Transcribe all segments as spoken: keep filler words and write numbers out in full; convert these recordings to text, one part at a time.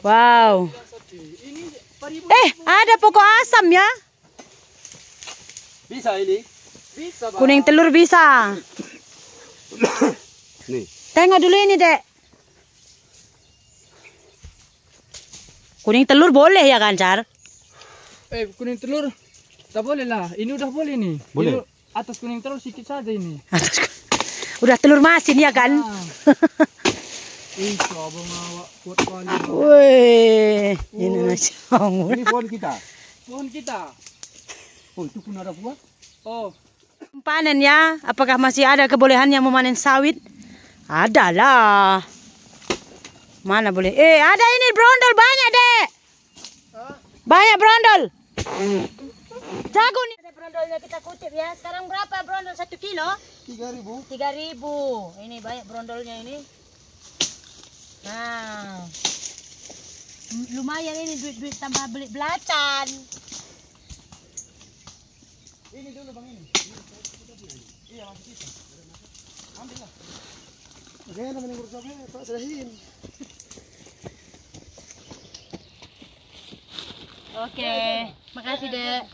Wow. Eh, ada pokok asam ya? Bisa ini? Bisa, Bang. Kuning telur bisa. Nih. Tengok dulu ini, Dek. Kuning telur boleh ya, Kancar? Eh, kuning telur tak boleh lah. Ini udah boleh nih. Boleh. Ini atas kuning telur sedikit saja ini. Udah telur masin ya kan? Ah. Ih, abang awak kuat kali. Wih, ini nasi hangus. Ini pohon kita. Pohon kita. Oh, itu pun ada buah. Oh, Panen ya. Apakah masih ada kebolehannya memanen sawit? Ada lah. Mana boleh? Eh, ada ini brondol banyak, Dek. Banyak brondol. Jago nih. Ada brondolnya kita kutip ya. Sekarang berapa brondol satu kilo? Tiga ribu. Tiga ribu. Ini banyak brondolnya ini. Nah, lumayan ini duit-duit tambah beli belacan. Ini dulu bang ini. Iya masih bisa. Ambil lah. Bagaimana menenggur sampai Pak Serahin. Oke, makasih Dek.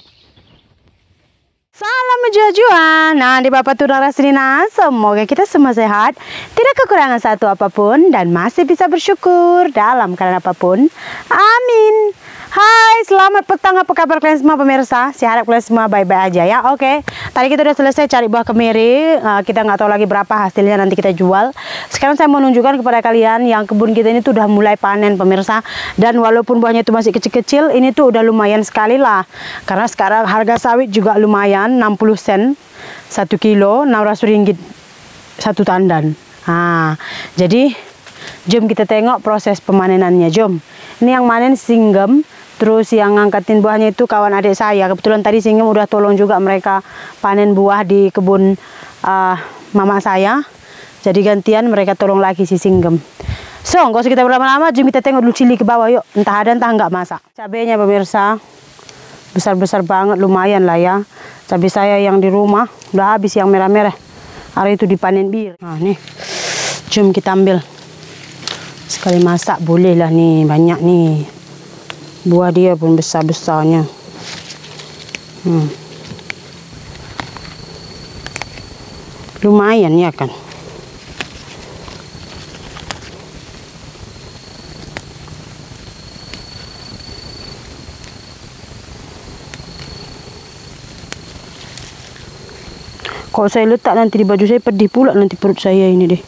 Salam menjua-jua. Nah, di Bapak Tuna Rasrina, semoga kita semua sehat, tidak kekurangan satu apapun, dan masih bisa bersyukur dalam keadaan apapun. Amin. Hai, selamat petang. Apa kabar kalian semua pemirsa? Saya harap kalian semua baik-baik aja ya. Oke, tadi kita udah selesai cari buah kemiri. Uh, kita nggak tahu lagi berapa hasilnya, nanti kita jual. Sekarang saya mau menunjukkan kepada kalian yang kebun kita ini tuh udah mulai panen pemirsa. Dan walaupun buahnya itu masih kecil-kecil, ini tuh udah lumayan sekali lah. Karena sekarang harga sawit juga lumayan, enam puluh sen satu kilo, enam ratus ringgit satu tandan. Nah, jadi jom kita tengok proses pemanenannya. Jom. Ini yang manen Singgem. Terus yang ngangkatin buahnya itu kawan adik saya. Kebetulan tadi Singgem udah tolong juga mereka panen buah di kebun uh, mama saya. Jadi gantian mereka tolong lagi si Singgem. So, nggak usah kita berlama-lama, jom kita tengok dulu cili ke bawah yuk. Entah ada entah nggak masak. Cabenya pemirsa besar-besar banget, lumayan lah ya. Cabai saya yang di rumah udah habis yang merah-merah. Hari itu dipanen bir. Nah nih, jom kita ambil. Sekali masak boleh lah nih, banyak nih. Buah dia pun besar-besarnya. Hmm. Lumayan ya kan. Kalau saya letak nanti di baju saya, pedih pula nanti perut saya ini deh.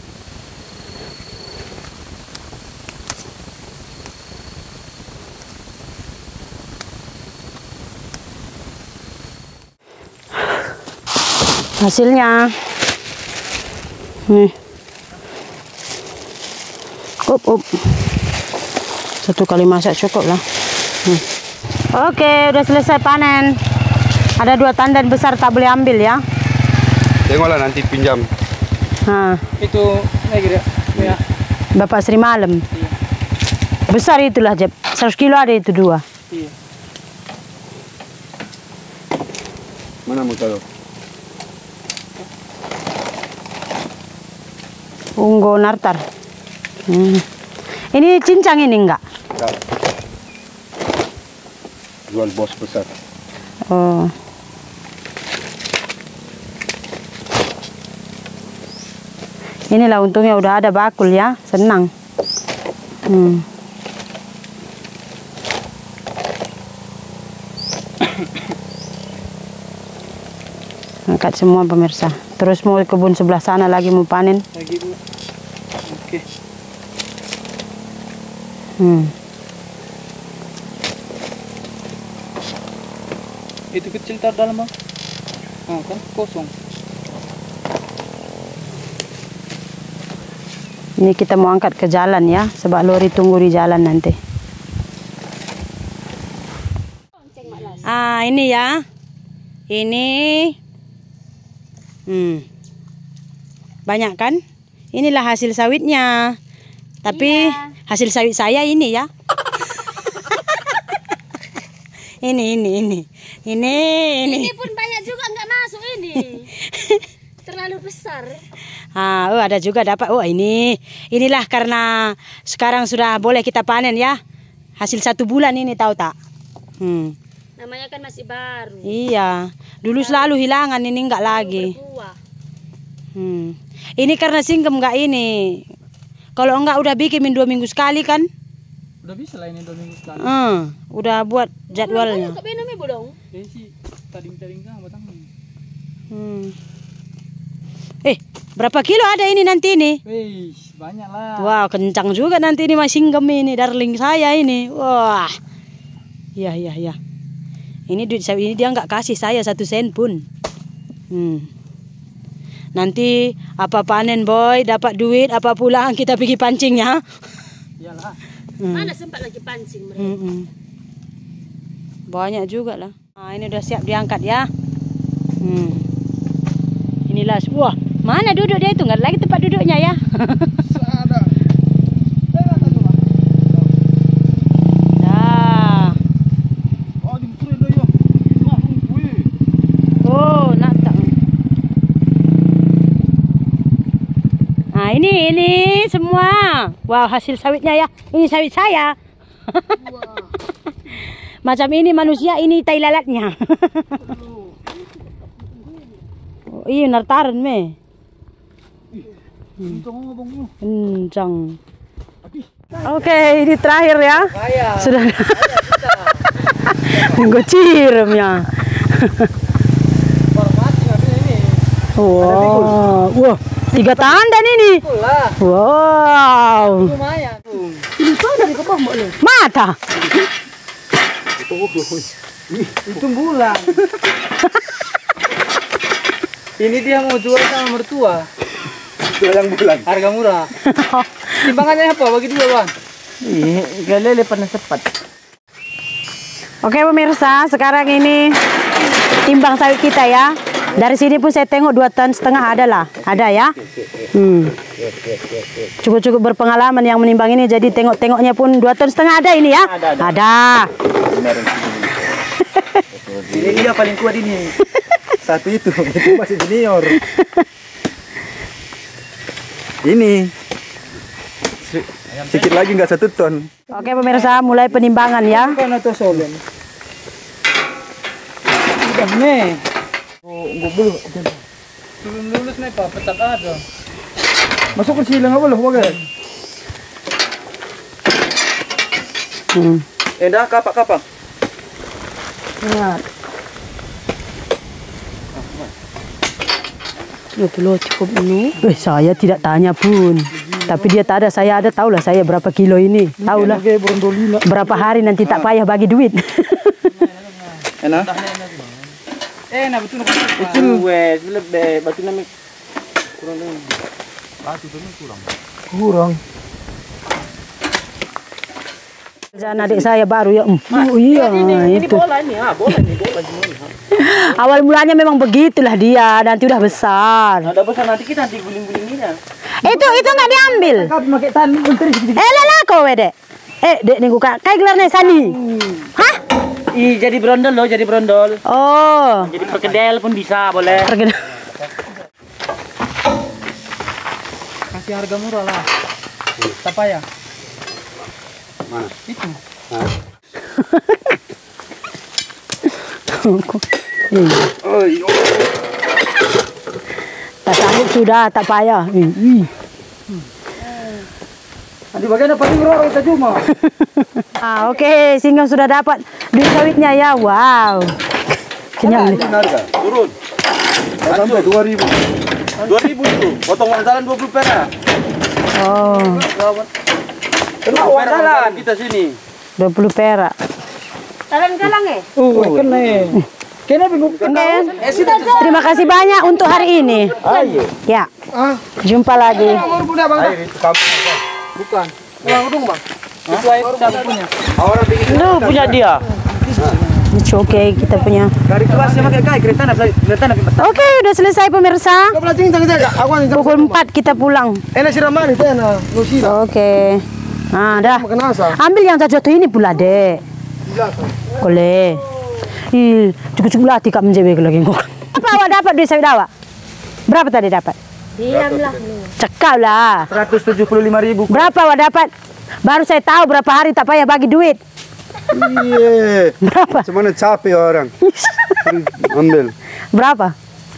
Hasilnya nih, up up satu kali masak cukup lah. hmm. Oke, udah selesai panen. Ada dua tandan besar, tak boleh ambil ya. Tengoklah nanti pinjam. Nah, itu lagi ya. Bapak Sri Malam. Iya. Besar itulah Jeb, seratus kilo ada itu dua. Iya. Mana mau taruh? Unggo nartar. Hmm. Ini cincang ini enggak? Enggak. Jual bos besar. Oh. Inilah untungnya udah ada bakul ya, senang. Hmm. Angkat semua pemirsa. Terus mau kebun sebelah sana lagi mau panen. Lagi Bu. Oke. Hmm. Itu kecil tar dalam Bang. Oh, kan kosong. Ini kita mau angkat ke jalan ya, sebab lori tunggu di jalan nanti. Ah, ini ya. Ini hmm. Banyak kan? Inilah hasil sawitnya. Tapi iya, hasil sawit saya ini ya. ini ini ini. Ini ini. Ini pun banyak juga nggak masuk ini. Terlalu besar. Ah, oh ada juga dapat. Oh ini, inilah karena sekarang sudah boleh kita panen ya. Hasil satu bulan ini tahu tak? Hmm. Namanya kan masih baru. Iya, dulu selalu hilangan ini enggak lagi. Berbuah. Hmm. Ini karena singkem enggak ini. Kalau enggak udah bikin dua minggu sekali kan? Udah bisa lah ini dua minggu sekali. Hmm, udah buat jadwalnya. Kok benar bu dong? Ini sih tading-tading kan batangnya. Hmm. Eh, berapa kilo ada ini nanti ini? Wih, banyak lah. Wah, kencang juga nanti ini Mas Singgem ini, darling saya ini. Wah. Iya, iya, iya. Ini duit saya ini dia nggak kasih saya satu sen pun. Hmm. Nanti apa panen boy, dapat duit, apa pulang kita pergi pancing ya. Iyalah. Hmm. Mana sempat lagi pancing mereka. Hmm, hmm. Banyak juga lah. Nah, ini udah siap diangkat ya. Hmm. Inilah, wah, mana duduk dia itu? Nggak ada lagi tempat duduknya ya. Ada. Dah. Oh, di sini dah ya. Wah, wih. Oh, nak tak. Nah, ini ini semua. Wow, hasil sawitnya ya. Ini sawit saya. Macam ini manusia, ini tai lalatnya. Oh, iya nartaran me. Kencang. Oke, ini terakhir ya. Sudah. Nunggu ciremnya. Wow, wah, tiga tandan ini. Wow. Lumayan. Mata. Itu bulan. Ini dia mau jual sama mertua. Jualan bulan. Harga murah. Timbangannya apa? Bagi dua bang. Iya, galele panas cepat. Oke pemirsa, sekarang ini timbang sawit kita ya. Dari sini pun saya tengok dua ton setengah ada lah, ada ya. Hmm. Cukup-cukup berpengalaman yang menimbang ini, jadi tengok-tengoknya pun dua ton setengah ada ini ya. Ada. Ada. ada. Ini dia paling kuat ini. Satu itu, itu masih junior. Ini sedikit lagi nggak satu ton. Oke pemirsa, mulai penimbangan ya. Karena tuh solen. Udah nih. Oh, nggak boleh. Belum lulus nih pak, petak ada. Masuk ke sini nggak boleh, bagai. Hmm. Eh dah kapak-kapak. Lihat. dua puluh cukup ini. Eh, saya tidak tanya pun. Tapi dia tak ada, saya ada, tahulah saya berapa kilo ini. Tahulah. Berapa hari nanti tak payah bagi duit. Enak? Eh, nah betul. Itu wes, lebih batu nami kurang dong. Batu tu kurang. Kurang. Jangan adik saya baru ya. Oh iya, Ini itu. bola ini, ah, bola ini, bola gimana? Awal mulanya memang begitulah dia, nanti udah besar. Ada besar nanti kita nanti guling-gulinginnya. Itu itu nggak diambil. Kau pakai tan menteri sedikit. Eh lala kau dek. Eh dek nih kak, kayak gelarnya Sani. Hah? Ih, jadi brondol loh, jadi brondol. Oh. Jadi perkedel pun bisa, boleh. Pergi. Kasih harga murah lah. Tak payah. Mana? Itu. Oh, iya. Tak sanggup sudah, tak payah. Ih, ih. Nanti bagian apa nih bro, kita cuma. Ah, oke, okay. Singgem sudah dapat duit sawitnya ya. Wow. Kenyang nih. Turun. Sampai dua ribu. Dua ribu itu. Potong wantalan dua puluh perak. Oh. Kena wantalan kita sini. dua puluh perak. Talan galang eh? Oh, kena. Kena bingung. Oke. Terima kasih banyak untuk hari ini. Ayo. Ya. Ah, Jumpa lagi. nomor punya bang. Air itu kamu. Bukan. Ulang dong bang. Itu air siapa punya? Orang bikin. Lu punya dia. Oke, okay, kita punya. Dari kelasnya pakai kai kereta nak kereta nak. Oke, okay, udah selesai pemirsa. Kau pelajari tentang saya. Aku Pukul empat kita pulang. enak siraman itu enak. Lu siram. Oke. Okay. Nah, dah. Makan asa. Ambil yang jatuh ini pula, Dek. Boleh. Ih, cukup-cukup latih kak menjebek lagi. Apa awak dapat duit sawit awak? Berapa tadi dapat? Diamlah. Cekap lah. seratus tujuh puluh lima ribu. Berapa wak dapat? Baru saya tahu berapa hari tak payah bagi duit. Iya. Berapa? Cuman capek orang. Ambil. Berapa?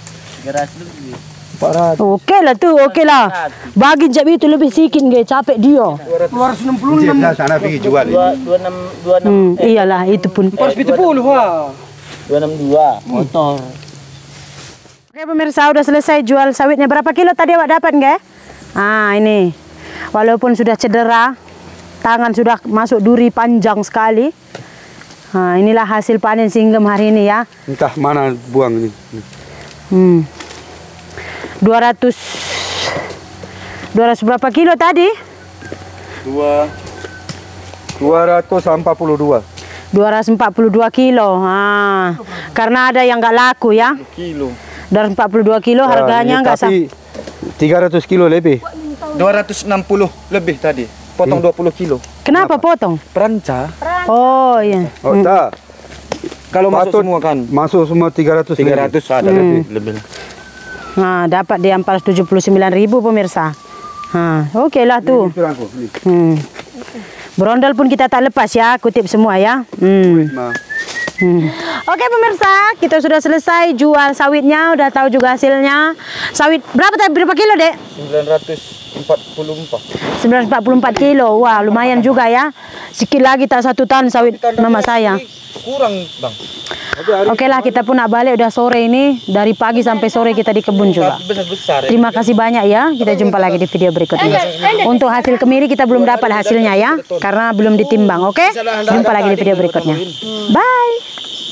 empat ratus. Okey lah tu, okey lah. Bagi jap itu lebih sikit ke, capek dia. dua ratus enam puluh enam. Sana pergi jual. dua dua enam dua enam Hmm, iyalah itu pun. Harus tujuh puluh ha. dua enam dua motor. Oke pemirsa, udah selesai jual sawitnya. Berapa kilo tadi awak dapat nggak? Ah ini, walaupun sudah cedera, tangan sudah masuk duri panjang sekali. Nah, inilah hasil panen Singgem hari ini ya. Entah mana buang ini. Hmm. dua ratus dua ratus berapa kilo tadi? Dua. Dua ratus empat puluh dua. dua ratus empat puluh dua kilo. Ah, karena ada yang nggak laku ya. Kilo. dua ratus empat puluh dua kilo harganya nggak sah. Tapi tiga ratus kilo lebih. dua ratus enam puluh lebih tadi. Potong dua puluh kilo. Kenapa potong? Peranca. Oh iya. Oh, tak. Kalau masuk Patut semua kan masuk semua tiga ratus. tiga ratus ada lebih lebih. Nah, dapat dia empat ratus tujuh puluh sembilan ribu pemirsa. Nah, oke lah tuh. Hmm. Berondol pun kita tak lepas ya, kutip semua ya. Hmm. Hmm. Oke pemirsa, kita sudah selesai jual sawitnya, udah tahu juga hasilnya. Sawit berapa tadi? Berapa kilo, Dek? sembilan ratus empat puluh empat. sembilan ratus empat puluh empat kilo. Wah, lumayan juga ya. Sikit lagi tak satu ton sawit mama saya. Kurang, Bang. Oke lah, kita pun nak balik udah sore ini. Dari pagi sampai sore kita di kebun juga. Besar-besar. Ya. Terima kasih banyak ya. Kita jumpa lagi di video berikutnya. Untuk hasil kemiri kita belum dapat hasilnya ya, karena belum ditimbang. Oke? Jumpa lagi di video berikutnya. Bye.